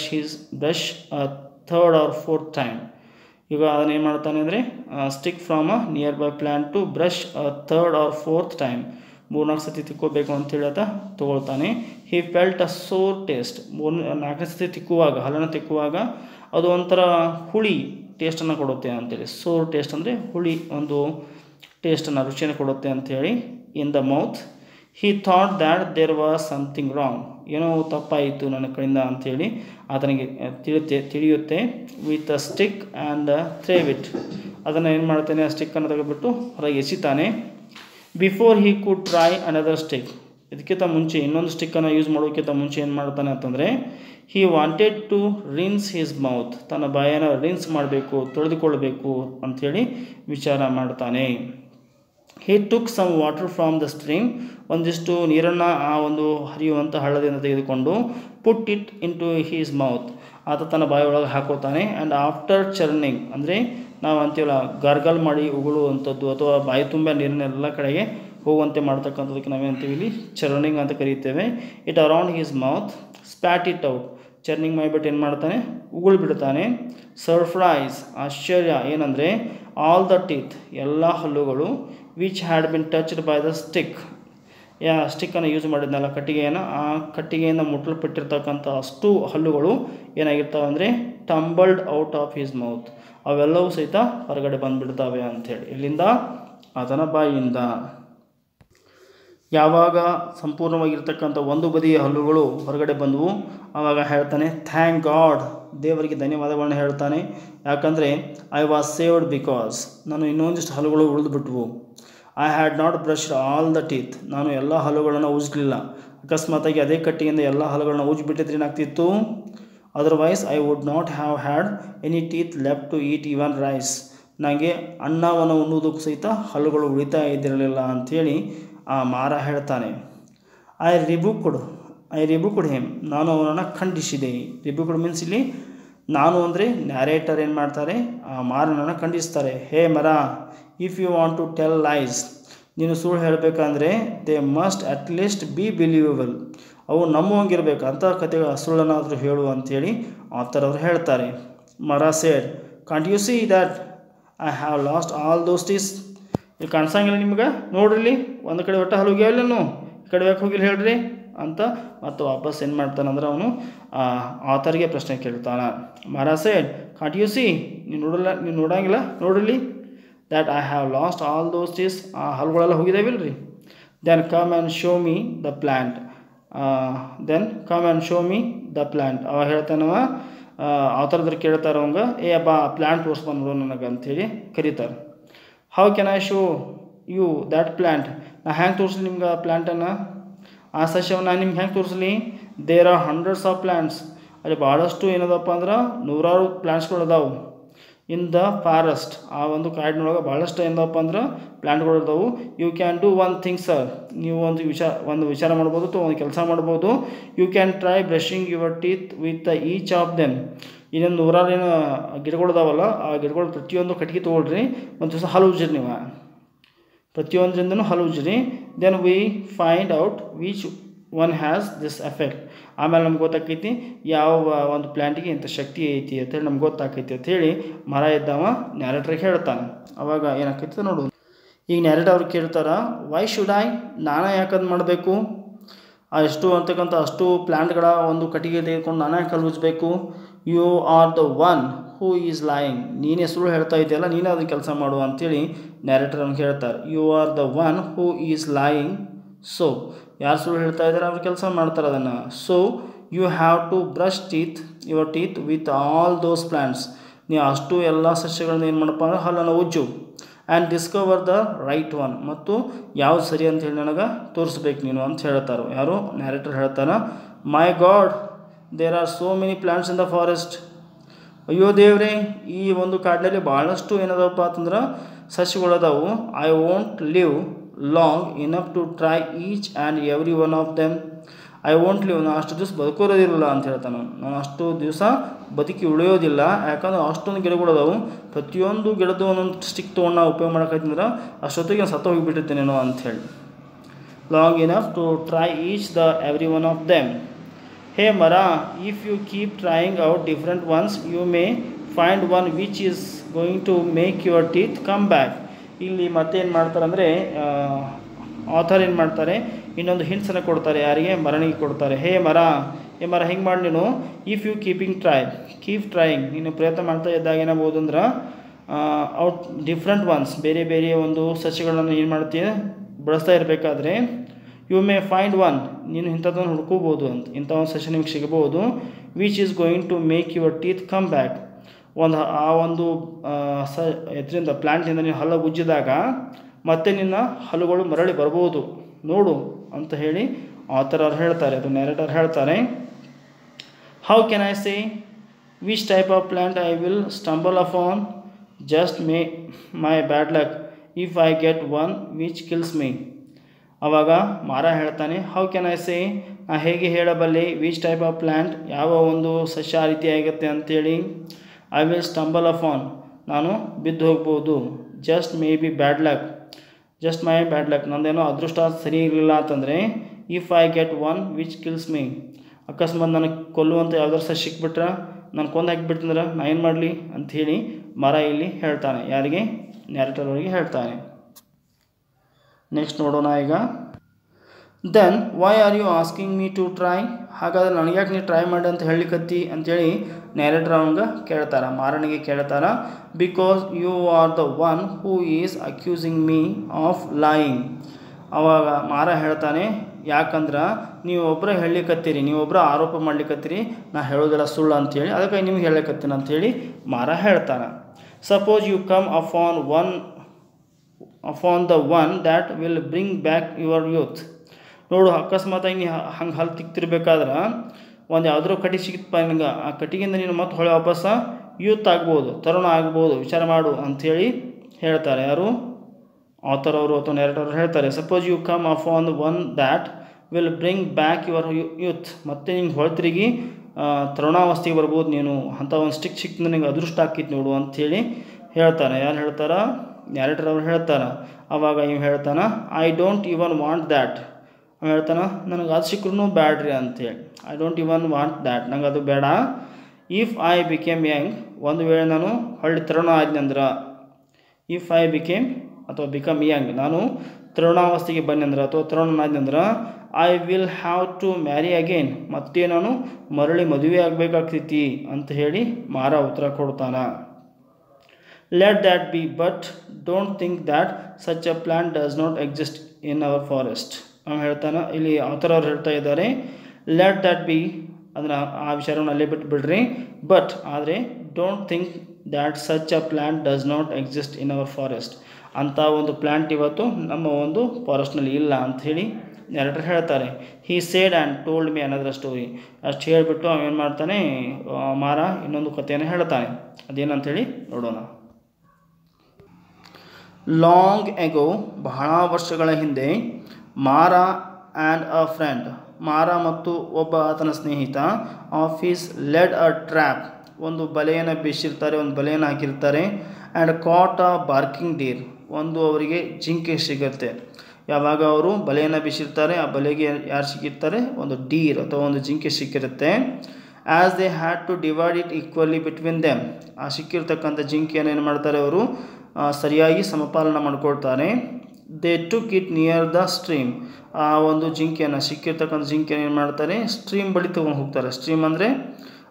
a third or fourth time. ಈಗ ಅದನ್ನು ಏನು ಮಾಡ್ತಾನೆ ಅಂದರೆ stick from a nearby plant to brush a third or fourth time, 3-4 ಸತಿ ತಿಕ್ಕೋಬೇಕು ಅಂತೇಳಿ ಆತ ತೊಗೊಳ್ತಾನೆ. ಹಿ ಫೆಲ್ಟ್ ಅ ಸೋರ್ ಟೇಸ್ಟ್, 4ನೇ ಸತಿ ತಿಕ್ಕುವಾಗ, ಹಲ್ಲನ್ನು ತಿಕ್ಕುವಾಗ ಅದು ಒಂಥರ ಹುಳಿ ಟೇಸ್ಟನ್ನು ಕೊಡುತ್ತೆ ಅಂಥೇಳಿ. ಸೋರ್ ಟೇಸ್ಟ್ ಅಂದರೆ ಹುಳಿ ಒಂದು ಟೇಸ್ಟನ್ನು, ರುಚಿಯನ್ನು ಕೊಡುತ್ತೆ ಅಂಥೇಳಿ. In the mouth he thought that there was something wrong, ಏನೋ ತಪ್ಪಾಯಿತು ನನ್ನ ಕಡೆಯಿಂದ ಅಂಥೇಳಿ ಆತನಿಗೆ ತಿಳಿಯುತ್ತೆ. With a stick and threw it, ಅದನ್ನು ಏನು ಮಾಡ್ತಾನೆ, ಆ ಸ್ಟಿಕ್ಕನ್ನು ತೆಗೆದುಬಿಟ್ಟು ಹೊರಗೆ ಎಸಿತಾನೆ. Before he could try another stick, ಇದಕ್ಕಿಂತ ಮುಂಚೆ ಇನ್ನೊಂದು ಸ್ಟಿಕ್ಕನ್ನು ಯೂಸ್ ಮಾಡೋಕ್ಕಿಂತ ಮುಂಚೆ ಏನು ಮಾಡ್ತಾನೆ ಅಂತಂದರೆ he wanted to rinse his mouth, ತನ್ನ ಬಾಯನ್ನು ರಿನ್ಸ್ ಮಾಡಬೇಕು, ತೊಳೆದುಕೊಳ್ಬೇಕು ಅಂಥೇಳಿ ವಿಚಾರ ಮಾಡ್ತಾನೆ. He took some water from the stream, ಒಂದಿಷ್ಟು ನೀರನ್ನು ಆ ಒಂದು ಹರಿಯುವಂಥ ಹಳ್ಳದಿಂದ ತೆಗೆದುಕೊಂಡು put it into his mouth, ಆತ ತನ್ನ ಬಾಯಿಯೊಳಗೆ ಹಾಕೋತಾನೆ. ಆ್ಯಂಡ್ ಆಫ್ಟರ್ ಚರ್ನಿಂಗ್, ಅಂದರೆ ನಾವು ಅಂತೀವಲ್ಲ ಗಾರ್ಗಲ್ ಮಾಡಿ ಉಗುಳುವಂಥದ್ದು ಅಥವಾ ಬಾಯಿ ತುಂಬ ನೀರನ್ನೆಲ್ಲ ಕಡೆಗೆ ಹೋಗುವಂತೆ ಮಾಡ್ತಕ್ಕಂಥದಕ್ಕೆ ನಾವೇನಂತೀವಿ ಇಲ್ಲಿ ಚರ್ನಿಂಗ್ ಅಂತ ಕರೀತೇವೆ. It around his mouth spat it out, ಚರ್ನಿಂಗ್ ಮಾಡಿಬಿಟ್ಟು ಏನು ಮಾಡ್ತಾನೆ, ಉಗುಳು ಬಿಡ್ತಾನೆ. ಸರ್ಪ್ರೈಸ್, ಆಶ್ಚರ್ಯ ಏನಂದರೆ ಆಲ್ ದ ಟೀತ್, ಎಲ್ಲ ಹಲ್ಲುಗಳು, which had been touched by the stick, ಸ್ಟಿಕ್ಕನ್ನು ಯೂಸ್ ಮಾಡಿದ್ನಲ್ಲ ಕಟ್ಟಿಗೆಯನ್ನು, ಆ ಕಟ್ಟಿಗೆಯಿಂದ ಮುಟ್ಟಲ್ಪಟ್ಟಿರ್ತಕ್ಕಂಥ ಅಷ್ಟು ಹಲ್ಲುಗಳು ಏನಾಗಿರ್ತವೆ ಅಂದರೆ tumbled out of his mouth, ಅವೆಲ್ಲವೂ ಸಹಿತ ಹೊರಗಡೆ ಬಂದುಬಿಡ್ತವೆ ಅಂಥೇಳಿ. ಇಲ್ಲಿಂದ ಆತನ ಬಾಯಿಯಿಂದ. ಯಾವಾಗ ಸಂಪೂರ್ಣವಾಗಿರ್ತಕ್ಕಂಥ ಒಂದು ಬದಿಯ ಹಲ್ಲುಗಳು ಹೊರಗಡೆ ಬಂದವು ಆವಾಗ ಹೇಳ್ತಾನೆ ಥ್ಯಾಂಕ್ ಗಾಡ್, ದೇವರಿಗೆ ಧನ್ಯವಾದಗಳನ್ನ ಹೇಳ್ತಾನೆ. ಯಾಕಂದರೆ ಐ ವಾಸ್ ಸೇವ್ಡ್ ಬಿಕಾಸ್, ನಾನು ಇನ್ನೊಂದಿಷ್ಟು ಹಲ್ಲುಗಳು ಉಳಿದುಬಿಟ್ವು. I had not brushed all the teeth, ನಾನು ಎಲ್ಲ ಹಲ್ಲುಗಳನ್ನು ಉಜ್ಜಲಿಲ್ಲ. ಅಕಸ್ಮಾತಾಗಿ ಅದೇ ಕಟ್ಟಿಗೆಯಿಂದ ಎಲ್ಲ ಹಲ್ಲುಗಳನ್ನು ಉಜ್ಜಿಬಿಟ್ಟಿದ್ರೆ ಏನಾಗ್ತಿತ್ತು, otherwise I would not have had any teeth left to eat even rice, ನನಗೆ ಅನ್ನವನ್ನು ಉಣ್ಣುವುದಕ್ಕೂ ಸಹಿತ ಹಲ್ಲುಗಳು ಉಳಿತಾ ಇದ್ದಿರಲಿಲ್ಲ ಅಂಥೇಳಿ ಆ ಮಾರ ಹೇಳ್ತಾನೆ. ಐ ರಿಬುಕ್ಡ್ ಹಿಮ್, ನಾನು ಅವನನ್ನು ಖಂಡಿಸಿದೆ. ರಿಬುಕ್ಡ್ ಮೀನ್ಸ್ ಇಲ್ಲಿ ನಾನು ಅಂದರೆ ನ್ಯಾರೇಟರ್ ಏನು ಮಾಡ್ತಾರೆ, ಆ ಮಾರನನ್ನು ಖಂಡಿಸ್ತಾರೆ. Hey Mara, if you want to tell lies, ನೀನು ಸುಳ್ಳು ಹೇಳಬೇಕಂದ್ರೆ they must at least be believable, ಅವು ನಂಬುವಂಗಿರ್ಬೇಕು, ಅಂಥ ಕಥೆಗಳ ಸುಳ್ಳನ್ನಾದರೂ ಹೇಳು ಅಂಥೇಳಿ ಆ ಥರವ್ರು ಹೇಳ್ತಾರೆ. Mara said, can't you see that I have lost all those teeth, ಇಲ್ಲಿ ಕಾಣಿಸಂಗಿಲ್ಲ ನಿಮ್ಗೆ, ನೋಡ್ರಿ ಒಂದು ಕಡೆ ಒಟ್ಟು ಹಲ್ಲು ಹೋಗ್ಯಾವಲ್ಲೇನು, ಈ ಕಡೆ ಯಾಕೆ ಹೋಗಿಲ್ಲ ಹೇಳ್ರಿ ಅಂತ ಮತ್ತು ವಾಪಸ್ ಏನು ಮಾಡ್ತಾನಂದ್ರೆ ಅವನು ಆತರಿಗೆ ಪ್ರಶ್ನೆ ಕೇಳ್ತಾನೆ. ಮರ ಸೇಡ್, ಕಾಂಟ್ ಯು ಸಿ, ನೀನು ನೋಡಂಗಿಲ್ಲ ನೋಡ್ರಿ that I have lost all those teeth, ಆ ಹಲ್ಲುಗಳೆಲ್ಲ ಹೋಗಿದ್ದಾವಿಲ್ರಿ. Then come and show me the plant, ಅವ ಹೇಳ್ತಾನವ, ಆ ಥರದ್ರ ಕೇಳ್ತಾರೆ ಅವಂಗೆ, ಏ ಬಾ ಪ್ಲ್ಯಾಂಟ್ ತೋರಿಸ್ಬಂದು ನನಗೆ ಅಂಥೇಳಿ ಕರೀತಾರೆ. How can I show you that plant, ನಾ ಹೆಂಗೆ ತೋರಿಸ್ಲಿ ನಿಮ್ಗೆ ಆ ಪ್ಲ್ಯಾಂಟನ್ನು, ಆ ಸಸ್ಯವನ್ನು ನಾನು ನಿಮ್ಗೆ ಹೆಂಗೆ ತೋರಿಸ್ಲಿ. There are hundreds of plants, ಅಲ್ಲಿ ಭಾಳಷ್ಟು ಏನದಪ್ಪ ಅಂದ್ರೆ 100 ಪ್ಲ್ಯಾಂಟ್ಸ್ಗಳು ಅದಾವೆ. ಇನ್ ದ ಫಾರೆಸ್ಟ್, ಆ ಒಂದು ಕಾಡಿನೊಳಗೆ ಭಾಳಷ್ಟು ಏನದಪ್ಪ ಅಂದ್ರೆ ಪ್ಲ್ಯಾಂಟ್ಗಳು ಇರ್ತಾವೆ. You can do one thing sir, ನೀವು ಒಂದು ವಿಚಾರ ಮಾಡ್ಬೋದು ಅಥವಾ ಒಂದು ಕೆಲಸ ಮಾಡ್ಬೋದು. You can try brushing your teeth with each of them, ಇನ್ನೊಂದು 100 ಏನು ಗಿಡಗಳು ಅದಾವಲ್ಲ, ಆ ಗಿಡಗಳು ಪ್ರತಿಯೊಂದು ಕಟ್ಟಿಗೆ ತೊಗೊಳ್ರಿ, ಒಂದು ದಿವಸ ಹಲ್ಲು ಉಜ್ಜಿರಿ, ನೀವು ಪ್ರತಿಯೊಂದರಿಂದನೂ ಹಲ್ಲು ಉಜ್ಜಿರಿ. Then we find out which one has this effect, ಆಮೇಲೆ ನಮ್ಗೆ ಗೊತ್ತಾಕೈತಿ ಯಾವ ಒಂದು ಪ್ಲ್ಯಾಂಟಿಗೆ ಇಂಥ ಶಕ್ತಿ ಐತಿ ಅಂತೇಳಿ ನಮ್ಗೆ ಗೊತ್ತಾಕೈತಿ ಅಂಥೇಳಿ ಮರ ಇದ್ದವ ನ್ಯಾರೇಟ್ರಿಗೆ ಹೇಳ್ತಾನೆ. ಅವಾಗ ಏನಾಕೈತಿ ನೋಡು, ಈಗ ನ್ಯಾರೇಟರ್ ಅವ್ರು ಕೇಳ್ತಾರೆ, ವೈ ಶುಡ್ ಐ, ನಾನೇ ಯಾಕಂದು ಮಾಡಬೇಕು, ಅಷ್ಟು ಅಂತಕ್ಕಂಥ ಅಷ್ಟು ಪ್ಲ್ಯಾಂಟ್ಗಳ ಒಂದು ಕಟ್ಟಿಗೆ ತೆಗೆದುಕೊಂಡು ನಾನೇ ಯಾಕೆ ಹಲ್ಲು ಉಜ್ಜಬೇಕು. You are the one who is lying, ನೀನೇ ಸುಳ್ಳು ಹೇಳ್ತಾ ಇದೆಯಲ್ಲ, ನೀನೇ ಅದನ್ನು ಕೆಲಸ ಮಾಡು ಅಂತೇಳಿ ನ್ಯಾರೇಟರ್ ಅವ್ನಿಗೆ ಹೇಳ್ತಾರೆ. You are the one who is lying, so ಯಾರು ಸುಳ್ಳು ಹೇಳ್ತಾ ಇದ್ದಾರೆ ಅವ್ರು ಕೆಲಸ ಮಾಡ್ತಾರೆ ಅದನ್ನು. So you have to brush your teeth with all those plants, ನೀವು ಅಷ್ಟು ಎಲ್ಲ ಸಸ್ಯಗಳನ್ನ ಏನು ಮಾಡಪ್ಪ ಅಂದ್ರೆ ಹಲ್ಲನ್ನು ಉಜ್ಜು. And discover the right one, ಮತ್ತು ಯಾವ್ದು ಸರಿ ಅಂತ ಹೇಳಿ ನನಗೆ ತೋರಿಸ್ಬೇಕು ನೀನು ಅಂತ ಹೇಳ್ತಾರೆ. ಯಾರು? ನ್ಯಾರೇಟರ್ ಹೇಳ್ತಾರೆ. My god, there are so many plants in the forest. ಅಯ್ಯೋ ದೇವ್ರೆ, ಈ ಒಂದು ಕಾಡಿನಲ್ಲಿ ಭಾಳಷ್ಟು ಏನದಪ್ಪ ಅಂತಂದ್ರೆ ಸಸ್ಯಗಳದಾವು. I won't live long enough to try each and every one of them. I won't live, ನಾನು ಅಷ್ಟು ದಿವಸ ಬದುಕೋದಿಲ್ಲ ಅಂತ ಹೇಳ್ತಾನೆ. ನಾನು ಅಷ್ಟು ದಿವಸ ಬದುಕಿ ಉಳಿಯೋದಿಲ್ಲ, ಯಾಕಂದ್ರೆ ಅಷ್ಟೊಂದು ಗಿಡಗಳದಾವು, ಪ್ರತಿಯೊಂದು ಗಿಡದ್ದು ಒಂದೊಂದು ಸ್ಟಿಕ್ ತೊಗೊಂಡು ನಾವು ಉಪಯೋಗ ಮಾಡೋಕೈತಂದ್ರೆ ಅಷ್ಟೊತ್ತಿಗೆ ನಾನು ಸತ್ತ ಹೋಗಿಬಿಟ್ಟಿರ್ತೇನೇನೋ ಅಂಥೇಳಿ. Long enough to try each the every one of them. Hey Mara, if you keep trying out different ones you may find one which is going to make your teeth come back. ಇಲ್ಲಿ ಮತ್ತೇನು ಮಾಡ್ತಾರೆ ಅಂದರೆ author ಏನು ಮಾಡ್ತಾರೆ, ಇನ್ನೊಂದು ಹಿಂಟ್ಸನ್ನು ಕೊಡ್ತಾರೆ. ಯಾರಿಗೆ? ಮರನಿಗೆ ಕೊಡ್ತಾರೆ. ಹೇ ಮರ ಹಿಂಗೆ ಮಾಡಿ ನೀನು, ಇಫ್ ಯು ಕೀಪ್ ಟ್ರೈಯಿಂಗ್, ನೀನು ಪ್ರಯತ್ನ ಮಾಡ್ತಾ ಇದ್ದಾಗ ಏನಾಗ್ಬೋದು ಅಂದ್ರೆ ಔಟ್ ಡಿಫ್ರೆಂಟ್ ಒನ್ಸ್, ಬೇರೆ ಬೇರೆ ಒಂದು ಸಸ್ಯಗಳನ್ನು ಏನು ಮಾಡ್ತೀಯ ಬಳಸ್ತಾ ಇರಬೇಕಾದ್ರೆ, ಯು ಮೇ ಫೈಂಡ್ ಒನ್, ನೀನು ಇಂಥದ್ದನ್ನು ಹುಡ್ಕೋಬೋದು ಅಂತ, ಇಂಥ ಒಂದು ಸಸ್ಯ ನಿಮ್ಗೆ ಸಿಗಬಹುದು. Which is going to make your teeth come back, ಆ ಒಂದು ಇದರಿಂದ ಪ್ಲ್ಯಾಂಟಿಂದ ನೀನು ಹಲ್ಲು ಉಜ್ಜಿದಾಗ ಮತ್ತೆ ನಿನ್ನ ಹಲ್ಲುಗಳು ಮರಳಿ ಬರ್ಬೋದು ನೋಡು ಅಂತ ಹೇಳಿ ಆಥರ್ ಅವ್ರು ಹೇಳ್ತಾರೆ, ಅದು ನ್ಯಾರೇಟರ್ ಹೇಳ್ತಾರೆ. How can I say which type of plant I will stumble upon, just my bad luck if I get one which kills me. ಆವಾಗ ಮಾರ ಹೇಳ್ತಾನೆ, ಹೌ ಕ್ಯಾನ್ ಐ ಸೇ, ನಾ ಹೇಗೆ ಹೇಳಬಲ್ಲೆ, ವಿಚ್ ಟೈಪ್ ಆಫ್ ಪ್ಲ್ಯಾಂಟ್, ಯಾವ ಒಂದು ಸಸ್ಯ ಆ ರೀತಿ ಆಗುತ್ತೆ ಅಂತೇಳಿ. ಐ ವಿಲ್ ಸ್ಟಂಬಲ್ ಅಪಾನ್, ನಾನು ಬಿದ್ದು ಹೋಗ್ಬೋದು. Just may be bad luck, ನಂದೇನೋ ಅದೃಷ್ಟ ಸರಿ ಇರಲಿಲ್ಲ ಅಂತಂದರೆ. If I get one which kills me, ಅಕಸ್ಮಾತ್ ನನಗೆ ಕೊಲ್ಲುವಂಥ ಯಾವ್ದಾರು ಸಹ ಸಿಕ್ಬಿಟ್ರೆ, ನಾನು ಕೊಂದು ಹಾಕಿಬಿಡ್ತಂದ್ರೆ ನಾ ಏನು ಮಾಡಲಿ ಅಂಥೇಳಿ ಮರ ಇಲ್ಲಿ ಹೇಳ್ತಾನೆ. ಯಾರಿಗೆ? ನ್ಯಾರೇಟರ್ ಅವರಿಗೆ ಹೇಳ್ತಾನೆ. ನೆಕ್ಸ್ಟ್ ನೋಡೋಣ ಈಗ. Then why are you asking me to try, ಹಾಗಾದ್ರೆ ನನಗ್ಯಾಕೆ ನೀನು ಟ್ರೈ ಮಾಡಿ ಅಂತ ಹೇಳಿಕತ್ತಿ ಅಂತೇಳಿ ನ್ಯಾರೇಟರ್ ಅವನಿಗೆ ಕೇಳ್ತಾರೆ, ಮಾರನಿಗೆ ಕೇಳ್ತಾರೆ. Because you are the one who is accusing me of lying. ಅವಾಗ ಮಾರ ಹೇಳ್ತಾನೆ, ಯಾಕಂದ್ರೆ ನೀವು ಒಬ್ಬರೇ ಹೇಳಲಿಕ್ಕತ್ತೀರಿ, ನೀವೊಬ್ಬರ ಆರೋಪ ಮಾಡ್ಲಿಕ್ಕತ್ತೀರಿ, ನಾ ಹೇಳೋದಿಲ್ಲ ಸುಳ್ಳು ಅಂಥೇಳಿ, ಅದಕ್ಕೆ ನಿಮ್ಗೆ ಹೇಳಕತ್ತೀನಿ ಅಂಥೇಳಿ ಮಾರ ಹೇಳ್ತಾನೆ. Suppose you come upon the one that will bring back your youth. ನೋಡು, ಅಕಸ್ಮಾತಾಗಿ ನೀ ಹಂಗೆ ಹಲ್ಲು ತಿಕ್ತಿರ್ಬೇಕಾದ್ರೆ ಒಂದು ಯಾವುದೋ ಕಟ್ಟಿಗೆ ಸಿಗುತ್ತಪ್ಪ ನಿನಗೆ, ಆ ಕಟ್ಟಿಗೆಯಿಂದ ನೀನು ಮತ್ತೆ ಹೊಳೆ ವಾಪಸ್ ಯೂತ್ ಆಗ್ಬೋದು, ತರುಣ ಆಗ್ಬೋದು, ವಿಚಾರ ಮಾಡು ಅಂಥೇಳಿ ಹೇಳ್ತಾರೆ. ಯಾರು? ಆಥರ್ ಅವರು ಅಥವಾ ನ್ಯಾರೇಟರ್ ಅವರು ಹೇಳ್ತಾರೆ. Suppose you come upon the one that will bring back your youth, ಮತ್ತೆ ನಿಂಗೆ ಹೊಳ್ತಿರುಗಿ ತರುಣಾವಸ್ಥೆಗೆ ಬರ್ಬೋದು ನೀನು, ಅಂಥ ಒಂದು ಸ್ಟಿಕ್ ಸಿಕ್ಕಿದ್ರೆ ನಿಂಗೆ ಅದೃಷ್ಟ ಆಕಿತ್ತು ನೋಡು ಅಂಥೇಳಿ ಹೇಳ್ತಾನೆ. ಯಾರು ಹೇಳ್ತಾರ? ನ್ಯಾರೇಟರ್ ಅವ್ರು ಹೇಳ್ತಾರೆ. ಆವಾಗ ಇವು ಹೇಳ್ತಾನೆ, I don't even want that. ಅವ್ನು ಹೇಳ್ತಾನೆ, ನನಗೆ ಅದು ಸಿಕ್ಕರೂ ಬ್ಯಾಡ್ರಿ ಅಂಥೇಳಿ. I don't even want that, ನಂಗೆ ಅದು ಬೇಡ. ಇಫ್ ಐ ಬಿಕೇಮ್ ಯಂಗ್, ಒಂದು ವೇಳೆ ನಾನು ಹಳ್ಳಿ ತರುಣ ಆದ್ನಂದ್ರೆ, ಇಫ್ ಐ ಬಿಕಮ್ ಯಂಗ್, ನಾನು ತರುಣಾವಸ್ಥೆಗೆ ಬನ್ನಿ ಅಥವಾ ತರುಣನಾದ್ನಂದ್ರೆ, I will have to marry again, ಮತ್ತೆ ನಾನು ಮರಳಿ ಮದುವೆ ಆಗಬೇಕಾಗ್ತೈತಿ ಅಂತ ಹೇಳಿ ಮಾರ ಉತ್ತರ ಕೊಡ್ತಾನೆ. Let that be, but don't think that such a plant does not exist in our forest. ಅವ್ನು ಹೇಳ್ತಾನೆ, ಇಲ್ಲಿ ಆಥರ್ ಅವ್ರು ಹೇಳ್ತಾ ಇದ್ದಾರೆ, ಲೆಟ್ ದ್ಯಾಟ್ ಬಿ ಅಂದರೆ ಆ ವಿಚಾರವನ್ನು ಅಲ್ಲೇ ಬಿಟ್ಬಿಡ್ರಿ, ಬಟ್ ಆದರೆ don't think that such a plant does not exist in our forest, ಅಂಥ ಒಂದು ಪ್ಲ್ಯಾಂಟ್ ಇವತ್ತು ನಮ್ಮ ಒಂದು ಫಾರೆಸ್ಟ್ನಲ್ಲಿ ಇಲ್ಲ ಅಂಥೇಳಿ ನ್ಯಾರೇಟರ್ ಹೇಳ್ತಾರೆ. He said and told me another story. ಅಷ್ಟು ಹೇಳಿಬಿಟ್ಟು ಅವನೇನು ಮಾಡ್ತಾನೆ, ಮಾರ ಇನ್ನೊಂದು ಕಥೆಯನ್ನು ಹೇಳ್ತಾನೆ. ಅದೇನಂಥೇಳಿ ನೋಡೋಣ. ಲಾಂಗ್ ಎಗೋ, ಬಹಳ ವರ್ಷಗಳ ಹಿಂದೆ, ಮಾರ ಆ್ಯಂಡ್ ಅ ಫ್ರೆಂಡ್, ಮಾರ ಮತ್ತು ಒಬ್ಬ ಆತನ ಸ್ನೇಹಿತ, ಆಫೀಸ್ ಲೆಡ್ ಅ ಟ್ರ್ಯಾಪ್, ಒಂದು ಬಲೆಯನ್ನು ಬೀಸಿರ್ತಾರೆ, ಒಂದು ಬಲೆಯನ್ನು ಹಾಕಿರ್ತಾರೆ. And caught a barking deer, ಒಂದು ಅವರಿಗೆ ಜಿಂಕೆ ಸಿಗುತ್ತೆ. ಯಾವಾಗ ಅವರು ಬಲೆಯನ್ನು ಬೀಸಿರ್ತಾರೆ, ಆ ಬಲೆಗೆ ಯಾರು ಸಿಕ್ಕಿರ್ತಾರೆ? ಒಂದು ಡೀರ್ ಅಥವಾ ಒಂದು ಜಿಂಕೆ ಸಿಕ್ಕಿರುತ್ತೆ. As they had to divide it equally between them, ಆ ಸಿಕ್ಕಿರ್ತಕ್ಕಂಥ ಜಿಂಕೆಯನ್ನು ಏನು ಮಾಡ್ತಾರೆ ಅವರು ಸರಿಯಾಗಿ ಸಮಪಾಲನ ಮಾಡ್ಕೊಳ್ತಾರೆ. They took it near the stream, ಆ ಒಂದು ಜಿಂಕೆಯನ್ನು ಸಿಕ್ಕಿರ್ತಕ್ಕಂಥ ಜಿಂಕೆಯನ್ನು ಏನು ಮಾಡ್ತಾರೆ? ಸ್ಟ್ರೀಮ್ ಬಳಿ ತೊಗೊಂಡು ಹೋಗ್ತಾರೆ. ಸ್ಟ್ರೀಮ್ ಅಂದರೆ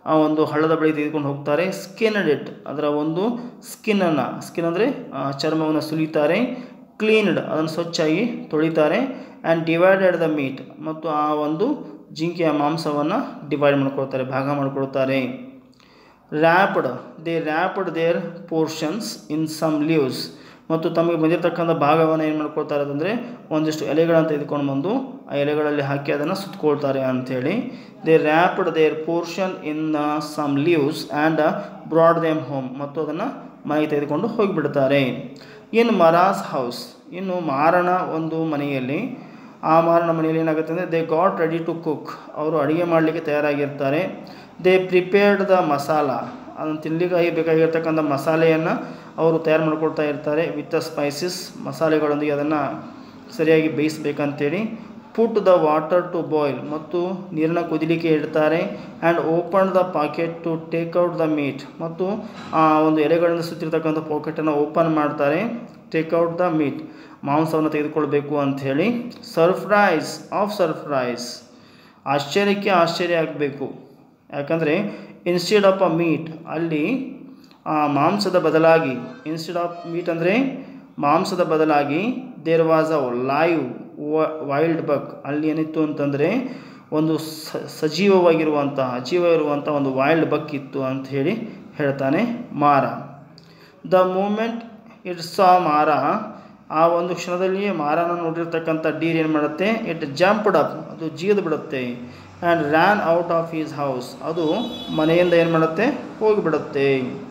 ಆ ಒಂದು ಹಳ್ಳದ ಬಳಿ ತೆಗೆದುಕೊಂಡು ಹೋಗ್ತಾರೆ. ಸ್ಕಿನ್ಡ್ ಇಟ್, ಅದರ ಒಂದು ಸ್ಕಿನ್ ಅಂದರೆ ಚರ್ಮವನ್ನು ಸುಲಿತಾರೆ. ಕ್ಲೀನ್ಡ್, ಅದನ್ನು ಸ್ವಚ್ಛಾಗಿ ತೊಳಿತಾರೆ. ಆ್ಯಂಡ್ ಡಿವೈಡೆಡ್ ದ ಮೀಟ್, ಮತ್ತು ಆ ಒಂದು ಜಿಂಕೆಯ ಮಾಂಸವನ್ನು ಡಿವೈಡ್ ಮಾಡ್ಕೊಳ್ತಾರೆ, ಭಾಗ ಮಾಡಿಕೊಳ್ತಾರೆ. Wrapped, they wrapped their portions in some leaves, ಮತ್ತು ತಮಗೆ ಬಂದಿರತಕ್ಕಂಥ ಭಾಗವನ್ನು ಏನು ಮಾಡ್ಕೊಳ್ತಾರೆ ಅಂತಂದರೆ ಒಂದಿಷ್ಟು ಎಲೆಗಳನ್ನು ತೆಗೆದುಕೊಂಡು ಬಂದು ಆ ಎಲೆಗಳಲ್ಲಿ ಹಾಕಿ ಅದನ್ನು ಸುತ್ತಕೊಳ್ತಾರೆ ಅಂಥೇಳಿ. They wrapped their portion in some leaves and brought them home, ಮತ್ತು ಅದನ್ನು ಮನೆಗೆ ತೆಗೆದುಕೊಂಡು ಹೋಗಿಬಿಡ್ತಾರೆ. ಇನ್ ಮರಾಸ್ ಹೌಸ್, ಇನ್ನು ಮಾರನ ಒಂದು ಮನೆಯಲ್ಲಿ, ಆ ಮಾರನ ಮನೆಯಲ್ಲಿ ಏನಾಗುತ್ತೆ ಅಂದರೆ they got ready to cook, ಅವರು ಅಡುಗೆ ಮಾಡಲಿಕ್ಕೆ ತಯಾರಾಗಿರ್ತಾರೆ. ದೇ ಪ್ರಿಪೇರ್ಡ್ ದ ಮಸಾಲ, ಅದನ್ನು ತಿನ್ನಲಿಕ್ಕಾಗಿ ಬೇಕಾಗಿರ್ತಕ್ಕಂಥ ಮಸಾಲೆಯನ್ನು ಅವರು ತಯಾರು ಮಾಡ್ಕೊಳ್ತಾ ಇರ್ತಾರೆ. ವಿತ್ ದ ಸ್ಪೈಸಸ್, ಮಸಾಲೆಗಳೊಂದಿಗೆ ಅದನ್ನು ಸರಿಯಾಗಿ ಬೇಯಿಸಬೇಕಂತೇಳಿ. Put the water to boil, ಮತ್ತು ನೀರನ್ನು ಕುದಿಲಿಕ್ಕೆ ಇಡ್ತಾರೆ. And open the packet to take out the meat, ಮತ್ತು ಆ ಒಂದು ಎಲೆಗಳಿಂದ ಸುತ್ತಿರ್ತಕ್ಕಂಥ ಪಾಕೆಟನ್ನು ಓಪನ್ ಮಾಡ್ತಾರೆ. ಟೇಕ್ ಔಟ್ ದ ಮೀಟ್, ಮಾಂಸವನ್ನು ತೆಗೆದುಕೊಳ್ಬೇಕು ಅಂಥೇಳಿ. ಸರ್ಪ್ರೈಸ್ ಆಫ್ ಸರ್ಪ್ರೈಸ್, ಆಶ್ಚರ್ಯಕ್ಕೆ ಆಶ್ಚರ್ಯ ಆಗಬೇಕು. ಯಾಕಂದರೆ ಇನ್ಸ್ಟೆಡ್ ಆಫ್ ಅ ಮೀಟ್, ಅಲ್ಲಿ ಮಾಂಸದ ಬದಲಾಗಿ, ಇನ್ಸ್ಟೆಡ್ ಆಫ್ ಮೀಟ್ ಅಂದರೆ ಮಾಂಸದ ಬದಲಾಗಿ, there was a live wild buck, ಅಲ್ಲಿ ಏನಿತ್ತು ಅಂತಂದರೆ ಒಂದು ಸಜೀವವಾಗಿರುವಂಥ, ಅಜೀವ ಇರುವಂಥ ಒಂದು ವೈಲ್ಡ್ ಬಕ್ ಇತ್ತು ಅಂತ ಹೇಳಿ ಹೇಳ್ತಾನೆ ಮಾರ. ದ ಮೂಮೆಂಟ್ ಇಟ್ ಸಾ ಮಾರ, ಆ ಒಂದು ಕ್ಷಣದಲ್ಲಿಯೇ ಮಾರನ ನೋಡಿರ್ತಕ್ಕಂಥ ಡೀರ್ ಏನು ಮಾಡುತ್ತೆ, ಇಟ್ ಜಂಪ್ಡ್ ಅಪ್, ಅದು ಜಿಗಿದು ಬಿಡುತ್ತೆ. And ran out of his house, ಅದು ಮನೆಯಿಂದ ಏನು ಮಾಡುತ್ತೆ, ಹೋಗಿಬಿಡುತ್ತೆ.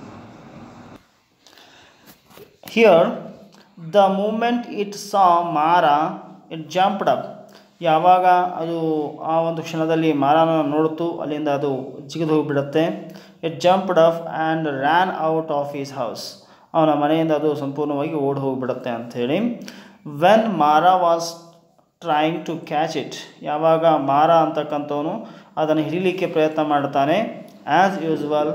Here the moment it saw Mara it jumped up, ಯಾವಾಗ ಅದು ಆ ಒಂದು ಕ್ಷಣದಲ್ಲಿ ಮಾರನ ನೋಡ್ತು ಅಲ್ಲಿಂದ ಅದು ಜಿಗಿದು ಹೋಗಿಬಿಡುತ್ತೆ. It jumped up and ran out of his house, ಅವನ ಮನೆಯಿಂದ ಅದು ಸಂಪೂರ್ಣವಾಗಿ ಓಡಿ ಹೋಗಿಬಿಡುತ್ತೆ ಅಂಥೇಳಿ. When Mara was trying to catch it, ಯಾವಾಗ ಮಾರ ಅಂತಕ್ಕಂಥವನು ಅದನ್ನು ಹಿಡಿಲಿಕ್ಕೆ ಪ್ರಯತ್ನ ಮಾಡ್ತಾನೆ. ಆ್ಯಸ್ ಯೂಸ್ವಲ್,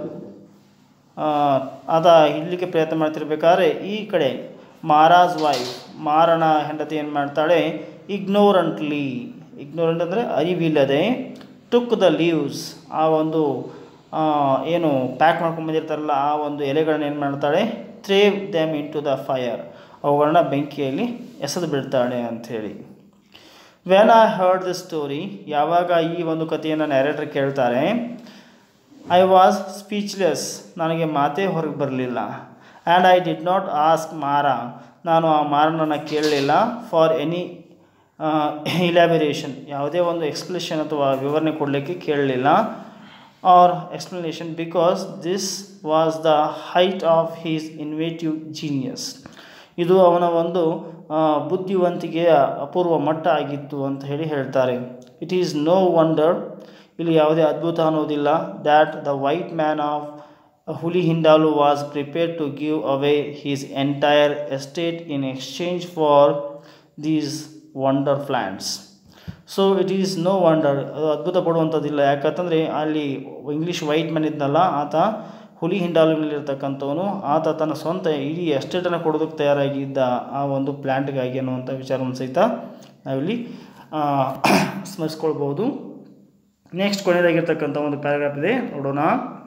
ಹಿಡಲಿಕ್ಕೆ ಪ್ರಯತ್ನ ಮಾಡ್ತಿರ್ಬೇಕಾದ್ರೆ ಈ ಕಡೆ ಮಾರಾಸ್ ವೈಫ್, ಮಾರನ ಹೆಂಡತಿ ಏನು ಮಾಡ್ತಾಳೆ, ಇಗ್ನೋರೆಂಟ್ ಅಂದರೆ ಅರಿವಿಲ್ಲದೆ, ಟುಕ್ ದ ಲೀವ್ಸ್, ಆ ಒಂದು ಏನು ಪ್ಯಾಕ್ ಮಾಡ್ಕೊಂಡು ಬಂದಿರ್ತಾರಲ್ಲ ಆ ಒಂದು ಎಲೆಗಳನ್ನ ಏನು ಮಾಡ್ತಾಳೆ, threw them into the fire, ಅವುಗಳನ್ನ ಬೆಂಕಿಯಲ್ಲಿ ಎಸೆದು ಬಿಡ್ತಾಳೆ ಅಂಥೇಳಿ. When I heard the story, ಯಾವಾಗ ಈ ಒಂದು ಕಥೆಯನ್ನು ನ್ಯಾರೇಟರ್ ಕೇಳ್ತಾರೆ, ಐ ವಾಸ್ ಸ್ಪೀಚ್ಲೆಸ್, ನನಗೆ ಮಾತೇ ಹೊರಗೆ ಬರಲಿಲ್ಲ. And I did not ask Mara, ನಾನು ಆ ಮಾರನನ್ನು ಕೇಳಲಿಲ್ಲ. ಫಾರ್ ಎನಿ ಇಲಾಬರೇಷನ್, ಯಾವುದೇ ಒಂದು ಎಕ್ಸ್ಪ್ಲೇಷನ್ ಅಥವಾ ವಿವರಣೆ ಕೊಡಲಿಕ್ಕೆ ಕೇಳಲಿಲ್ಲ. Or explanation, because this was the height of his inventive genius, ಇದು ಅವನ ಒಂದು ಬುದ್ಧಿವಂತಿಕೆಯ ಅಪೂರ್ವ ಮಟ್ಟ ಆಗಿತ್ತು ಅಂತ ಹೇಳಿ ಹೇಳ್ತಾರೆ. ಇಟ್ ಈಸ್ ನೋ ವಂಡರ್, ಇಲ್ಲಿ ಯಾವುದೇ ಅದ್ಭುತ ಅನ್ನೋದಿಲ್ಲ. That the white man of Hulihindalu was prepared to give away his entire estate in exchange for these wonder plants. So it is no wonder, ಅದು ಅದ್ಭುತ ಪಡುವಂಥದ್ದಿಲ್ಲ. ಯಾಕಂತಂದರೆ ಅಲ್ಲಿ ಇಂಗ್ಲೀಷ್ ವೈಟ್ ಮ್ಯಾನ್ ಇದ್ನಲ್ಲ, ಆತ ಹುಲಿ ಹಿಂಡಾಲುಗಳಲ್ಲಿರ್ತಕ್ಕಂಥವನು, ಆತ ತನ್ನ ಸ್ವಂತ ಇಡೀ ಎಸ್ಟೇಟನ್ನು ಕೊಡೋದಕ್ಕೆ ತಯಾರಾಗಿದ್ದ ಆ ಒಂದು ಪ್ಲ್ಯಾಂಟ್ಗಾಗಿ ಅನ್ನುವಂಥ ವಿಚಾರವನ್ನು ಸಹಿತ ನಾವಿಲ್ಲಿ ಸ್ಮರಿಸ್ಕೊಳ್ಬೋದು. ನೆಕ್ಸ್ಟ್ ಕೊನೆಯದಾಗಿರ್ತಕ್ಕಂಥ ಒಂದು ಪ್ಯಾರಾಗ್ರಾಫ್ ಇದೆ, ನೋಡೋಣ.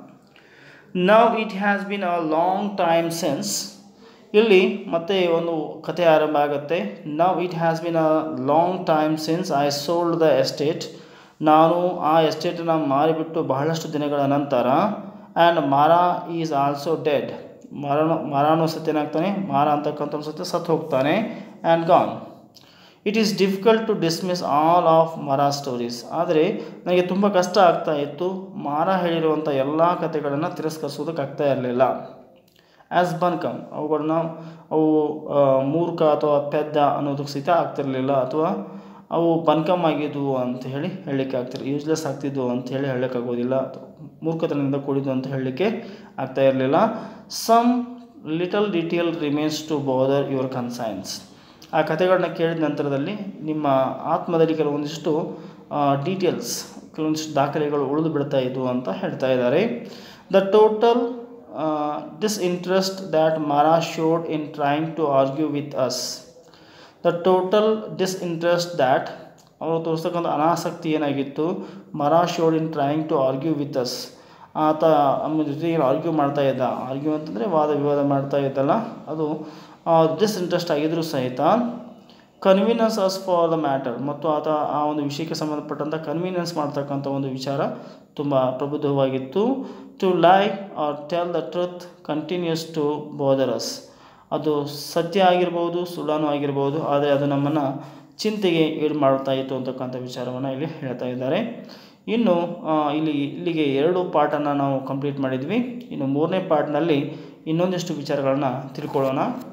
Now it has been a long time since, ಇಲ್ಲಿ ಮತ್ತೆ ಒಂದು ಕಥೆ ಆರಂಭ ಆಗುತ್ತೆ. Now it has been a long time since I sold the estate, ನಾನು ಆ ಎಸ್ಟೇಟನ್ನು ಮಾರಿಬಿಟ್ಟು ಬಹಳಷ್ಟು ದಿನಗಳ ನಂತರ. And Mara is also dead, ಮಾರಾನು ಸತ್ಯನಾಗ್ತಾನೆ, ಮಾರ ಅಂತಕ್ಕಂಥ ಸತ್ಯ ಸತ್ತು ಹೋಗ್ತಾನೆ. And gone. It is difficult to dismiss all of Mara stories, ಆದರೆ ನನಗೆ ತುಂಬ ಕಷ್ಟ ಆಗ್ತಾ ಇತ್ತು ಮಾರ ಹೇಳಿರುವಂಥ ಎಲ್ಲ ಕಥೆಗಳನ್ನು ತಿರಸ್ಕರಿಸೋದಕ್ಕಾಗ್ತಾ ಇರಲಿಲ್ಲ. ಆ್ಯಸ್ ಬನ್ಕಮ್, ಅವು ಮೂರ್ಖ ಅಥವಾ ಪೆದ್ದ ಅನ್ನೋದಕ್ಕೆ ಸಹಿತ ಆಗ್ತಿರಲಿಲ್ಲ, ಅಥವಾ ಅವು ಬನ್ಕಮ್ ಆಗಿದ್ವು ಅಂತ ಹೇಳಿ ಹೇಳಲಿಕ್ಕೆ ಆಗ್ತಿರಲಿಲ್ಲ, ಯೂಸ್ಲೆಸ್ ಆಗ್ತಿದ್ವು ಅಂತ ಹೇಳಿ ಹೇಳೋಕ್ಕಾಗೋದಿಲ್ಲ, ಮೂರ್ಖತನದಿಂದ ಕೂಡಿದ್ದು ಅಂತ ಹೇಳಲಿಕ್ಕೆ ಆಗ್ತಾ ಇರಲಿಲ್ಲ. Some little detail remains to bother your conscience, ಆ ಕಥೆಗಳನ್ನ ಕೇಳಿದ ನಂತರದಲ್ಲಿ ನಿಮ್ಮ ಆತ್ಮದಲ್ಲಿ ಕೆಲವೊಂದಿಷ್ಟು ಡೀಟೇಲ್ಸ್, ಕೆಲವೊಂದಿಷ್ಟು ದಾಖಲೆಗಳು ಉಳಿದು ಬಿಡ್ತಾ ಇದ್ವು ಅಂತ ಹೇಳ್ತಾ ಇದ್ದಾರೆ. The total disinterest that Mara showed in trying to argue with us, the total disinterest that ಅವರು ತೋರಿಸ್ತಕ್ಕಂಥ ಅನಾಸಕ್ತಿ ಏನಾಗಿತ್ತು, Mara showed in trying to argue with us, ಆತ ನಮ್ಮ ಜೊತೆಗೆ ಆರ್ಗ್ಯೂ ಮಾಡ್ತಾ ಇದ್ದ. ಆರ್ಗ್ಯೂ ಅಂತಂದರೆ ವಾದ ವಿವಾದ ಮಾಡ್ತಾ ಇದ್ದಲ್ಲ, ಅದು ಡಿಸ್ಇಂಟ್ರೆಸ್ಟ್ ಆಗಿದ್ದರೂ ಸಹಿತ convenience as for the matter, ಮತ್ತು ಆತ ಆ ಒಂದು ವಿಷಯಕ್ಕೆ ಸಂಬಂಧಪಟ್ಟಂಥ ಕನ್ವೀನಿಯನ್ಸ್ ಮಾಡ್ತಕ್ಕಂಥ ಒಂದು ವಿಚಾರ ತುಂಬ ಪ್ರಬುದ್ಧವಾಗಿತ್ತು. To lie or tell the truth continues to bother us, ಅದು ಸತ್ಯ ಆಗಿರ್ಬೋದು, ಸುಳ್ಳಾನು ಆಗಿರ್ಬೋದು, ಆದರೆ ಅದು ನಮ್ಮನ್ನು ಚಿಂತೆಗೆ ಈಡು ಮಾಡ್ತಾ ಇತ್ತು ಅಂತಕ್ಕಂಥ ವಿಚಾರವನ್ನು ಇಲ್ಲಿ ಹೇಳ್ತಾ ಇದ್ದಾರೆ. ಇನ್ನು ಇಲ್ಲಿಗೆ 2 ಪಾರ್ಟನ್ನು ನಾವು ಕಂಪ್ಲೀಟ್ ಮಾಡಿದ್ವಿ. ಇನ್ನು 3ನೇ ಪಾರ್ಟ್ನಲ್ಲಿ ಇನ್ನೊಂದಿಷ್ಟು ವಿಚಾರಗಳನ್ನು ತಿಳ್ಕೊಳ್ಳೋಣ.